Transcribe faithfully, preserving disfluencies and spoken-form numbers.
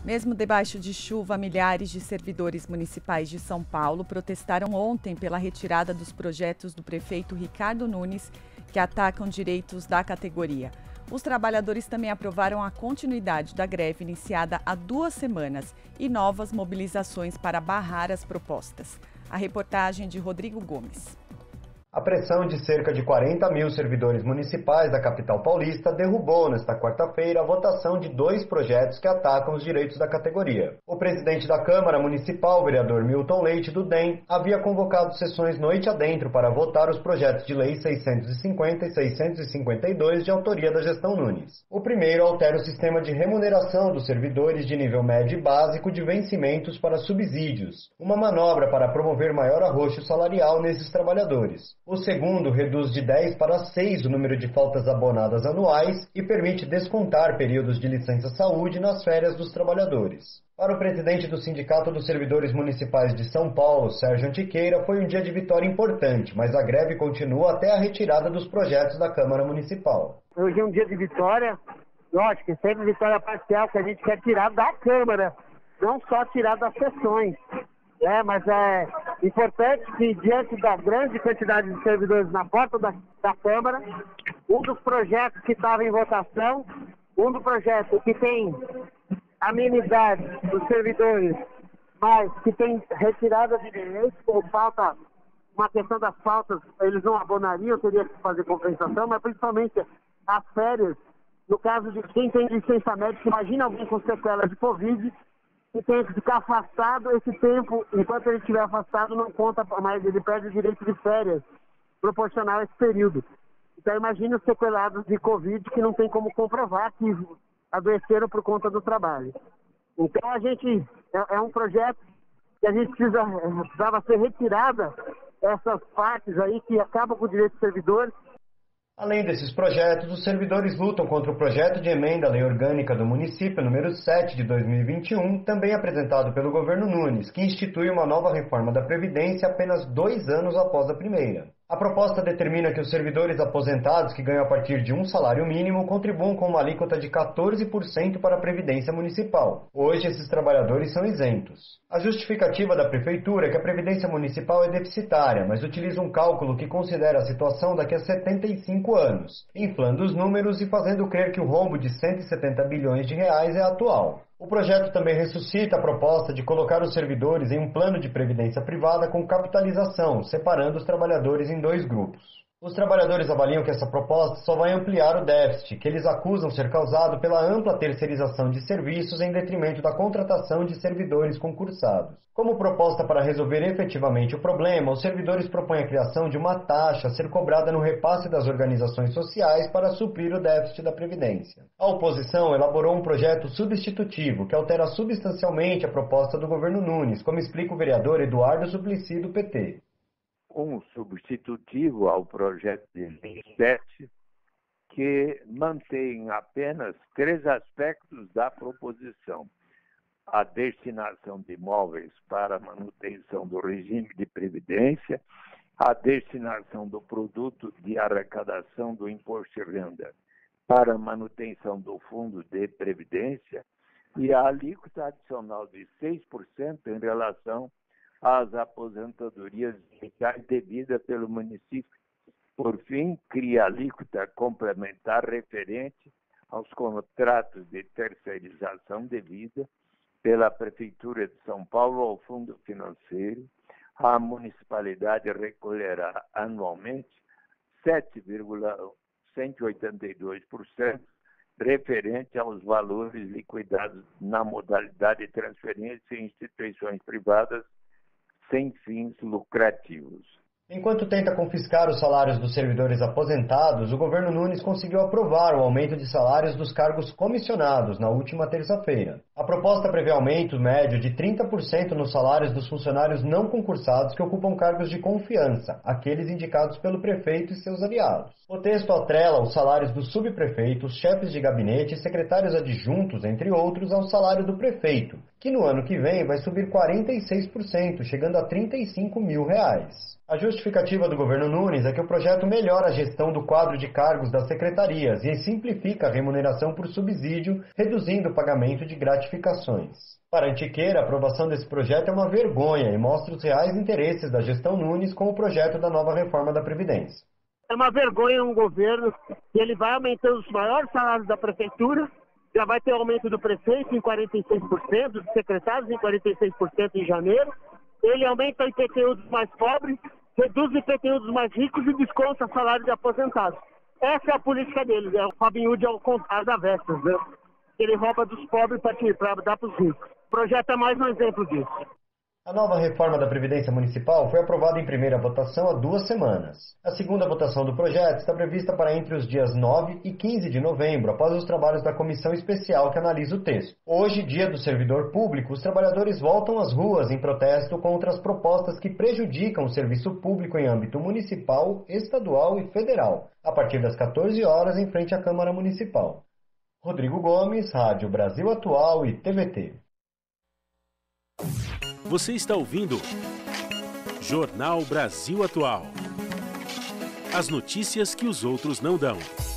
Mesmo debaixo de chuva, milhares de servidores municipais de São Paulo protestaram ontem pela retirada dos projetos do prefeito Ricardo Nunes, que atacam direitos da categoria. Os trabalhadores também aprovaram a continuidade da greve iniciada há duas semanas e novas mobilizações para barrar as propostas. A reportagem de Rodrigo Gomes. A pressão de cerca de quarenta mil servidores municipais da capital paulista derrubou nesta quarta-feira a votação de dois projetos que atacam os direitos da categoria. O presidente da Câmara Municipal, o vereador Milton Leite, do D E M, havia convocado sessões noite adentro para votar os projetos de lei seiscentos e cinquenta e seiscentos e cinquenta e dois de autoria da gestão Nunes. O primeiro altera o sistema de remuneração dos servidores de nível médio e básico de vencimentos para subsídios, uma manobra para promover maior arroxo salarial nesses trabalhadores. O segundo reduz de dez para seis o número de faltas abonadas anuais e permite descontar períodos de licença-saúde nas férias dos trabalhadores. Para o presidente do Sindicato dos Servidores Municipais de São Paulo, Sérgio Antiqueira, foi um dia de vitória importante, mas a greve continua até a retirada dos projetos da Câmara Municipal. Hoje é um dia de vitória, lógico, é sempre vitória parcial que a gente quer tirar da Câmara, não só tirar das sessões. É, mas é importante que, diante da grande quantidade de servidores na porta da, da Câmara, um dos projetos que estava em votação, um dos projetos que tem amenidade dos servidores, mas que tem retirada de direitos, como falta, uma questão das faltas, eles não abonariam, teria que fazer compensação, mas principalmente as férias, no caso de quem tem licença médica, imagina alguém com sequela de Covid, e tem que ficar afastado esse tempo, enquanto ele estiver afastado, não conta mais, ele perde o direito de férias proporcional a esse período. Então imagine os sequelados de Covid que não tem como comprovar que adoeceram por conta do trabalho. Então a gente, é, é um projeto que a gente precisa, precisava ser retirada essas partes aí que acabam com o direito do servidor. Além desses projetos, os servidores lutam contra o projeto de emenda à Lei Orgânica do Município número sete de dois mil e vinte e um, também apresentado pelo governo Nunes, que institui uma nova reforma da Previdência apenas dois anos após a primeira. A proposta determina que os servidores aposentados que ganham a partir de um salário mínimo contribuam com uma alíquota de quatorze por cento para a Previdência Municipal. Hoje, esses trabalhadores são isentos. A justificativa da Prefeitura é que a Previdência Municipal é deficitária, mas utiliza um cálculo que considera a situação daqui a setenta e cinco anos, inflando os números e fazendo crer que o rombo de cento e setenta bilhões de reais é atual. O projeto também ressuscita a proposta de colocar os servidores em um plano de previdência privada com capitalização, separando os trabalhadores em dois grupos. Os trabalhadores avaliam que essa proposta só vai ampliar o déficit, que eles acusam ser causado pela ampla terceirização de serviços em detrimento da contratação de servidores concursados. Como proposta para resolver efetivamente o problema, os servidores propõem a criação de uma taxa a ser cobrada no repasse das organizações sociais para suprir o déficit da Previdência. A oposição elaborou um projeto substitutivo que altera substancialmente a proposta do governo Nunes, como explica o vereador Eduardo Suplicy, do P T. Um substitutivo ao projeto de lei sete, que mantém apenas três aspectos da proposição: a destinação de imóveis para manutenção do regime de previdência, a destinação do produto de arrecadação do imposto de renda para manutenção do fundo de previdência e a alíquota adicional de seis por cento em relação às aposentadorias iniciais devidas pelo município. Por fim, cria alíquota complementar referente aos contratos de terceirização devida pela Prefeitura de São Paulo ao Fundo Financeiro. A municipalidade recolherá anualmente sete vírgula cento e oitenta e dois por cento referente aos valores liquidados na modalidade de transferência em instituições privadas sem fins lucrativos. Enquanto tenta confiscar os salários dos servidores aposentados, o governo Nunes conseguiu aprovar o aumento de salários dos cargos comissionados na última terça-feira. A proposta prevê aumento médio de trinta por cento nos salários dos funcionários não concursados que ocupam cargos de confiança, aqueles indicados pelo prefeito e seus aliados. O texto atrela os salários dos subprefeitos, chefes de gabinete e secretários adjuntos, entre outros, ao salário do prefeito, que no ano que vem vai subir quarenta e seis por cento, chegando a trinta e cinco mil reais. A justificativa do governo Nunes é que o projeto melhora a gestão do quadro de cargos das secretarias e simplifica a remuneração por subsídio, reduzindo o pagamento de gratificação gratificações. Para Antiqueira, a aprovação desse projeto é uma vergonha e mostra os reais interesses da gestão Nunes com o projeto da nova reforma da Previdência. É uma vergonha um governo que ele vai aumentando os maiores salários da prefeitura, já vai ter aumento do prefeito em quarenta e seis por cento, dos secretários em quarenta e seis por cento em janeiro. Ele aumenta o I P T U dos mais pobres, reduz o I P T U dos mais ricos e desconta o salário de aposentados. Essa é a política deles, é o Robin Hood ao contrário da Vestas, né? Ele rouba dos pobres para dar para os ricos. O projeto é mais um exemplo disso. A nova reforma da Previdência Municipal foi aprovada em primeira votação há duas semanas. A segunda votação do projeto está prevista para entre os dias nove e quinze de novembro, após os trabalhos da comissão especial que analisa o texto. Hoje, dia do servidor público, os trabalhadores voltam às ruas em protesto contra as propostas que prejudicam o serviço público em âmbito municipal, estadual e federal, a partir das quatorze horas em frente à Câmara Municipal. Rodrigo Gomes, Rádio Brasil Atual e T V T. Você está ouvindo Jornal Brasil Atual. As notícias que os outros não dão.